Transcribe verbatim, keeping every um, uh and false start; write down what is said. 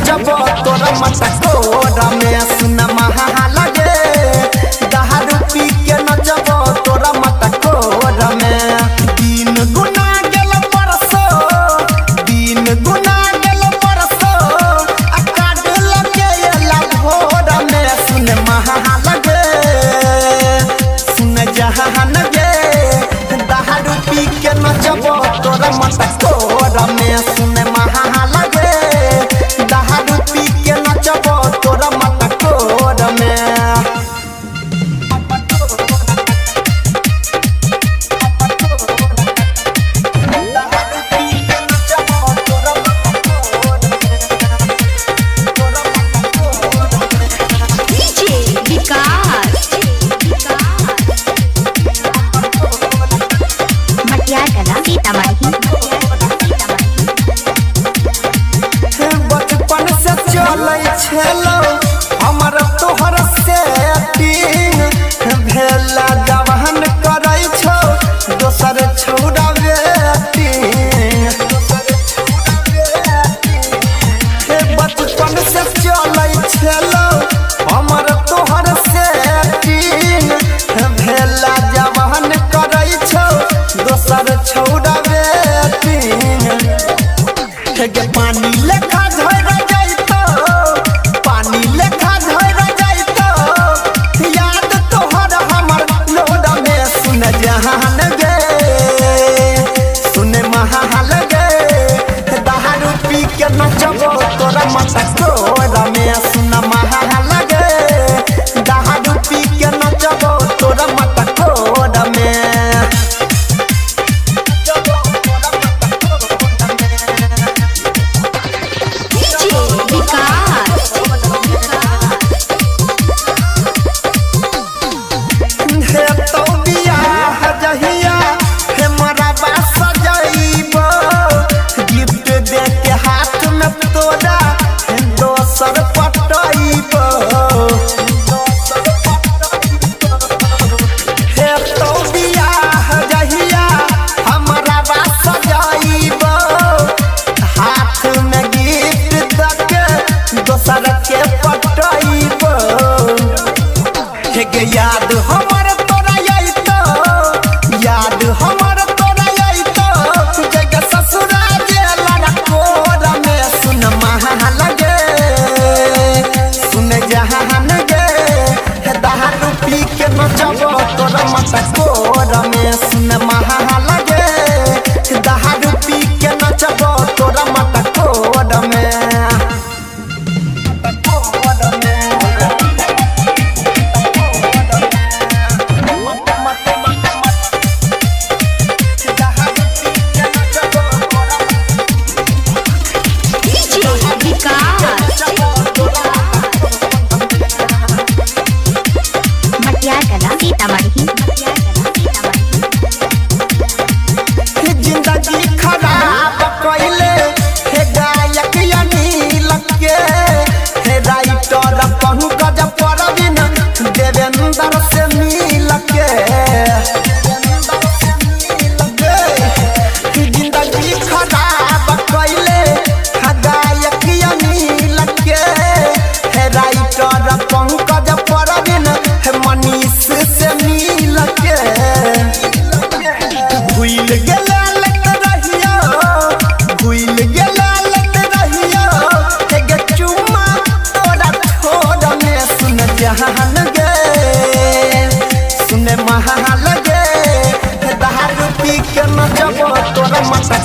नचबो तोरा मटकोरा में सुन महाल गे दारू पी के नचबो तोरा मटकोरा में दिन गुना गेल परसो दिन गुना गेल परसो अकाड लगे ला भोर में सुन महाल गे सुन जहान गे दारू पी के नचबो तोरा मटकोरा में सुन महाल गे दारू पी के नचबो तोरा मटकोरा में बचपन से चलै छलो हमर तोहर सेटिंग भेला जवान करै छौ दोसर छौड़ा वेटिंग बचपन से चलै छलो हमर तोहर सेटिंग भेला जवान करै छौ दोसर छौड़ा वेटिंग के पानी लेखा झर जाइतो पानी लेखा झर जाइतो याद तोहर हमर लोड में सुन जहान गे सुन महाल गे दारू पी के नचबो तोरा मटकोरा में सुन महाल गे दारू पी के नचबो तोरा मटकोरा में याद हमर तोरा आइतो याद हमर तोरा आइतो जग ससुरा गेला कोरा में सुन महाल गे सुन जहान गे दारू पी के नचबो तोरा मटकोरा में सुन महाल गे दारू पी के नचबो तोरा मटकोरा में जिंदगी खराब कइले हे गायक अनिल के हे राइटर पंकज परवीन देवेंद्र से मिल के जिंदगी खराब कइले हे गायक अनिल के हे राइटर पंकज परवीन हे मनीष से मिल के भूल गेला लत रहियो भूल गेला लत रहियो एगे चुम्मा तोरा छोड़ में सुन जहान गे सुन महाल गे दारू पी के नचबो तोरा मट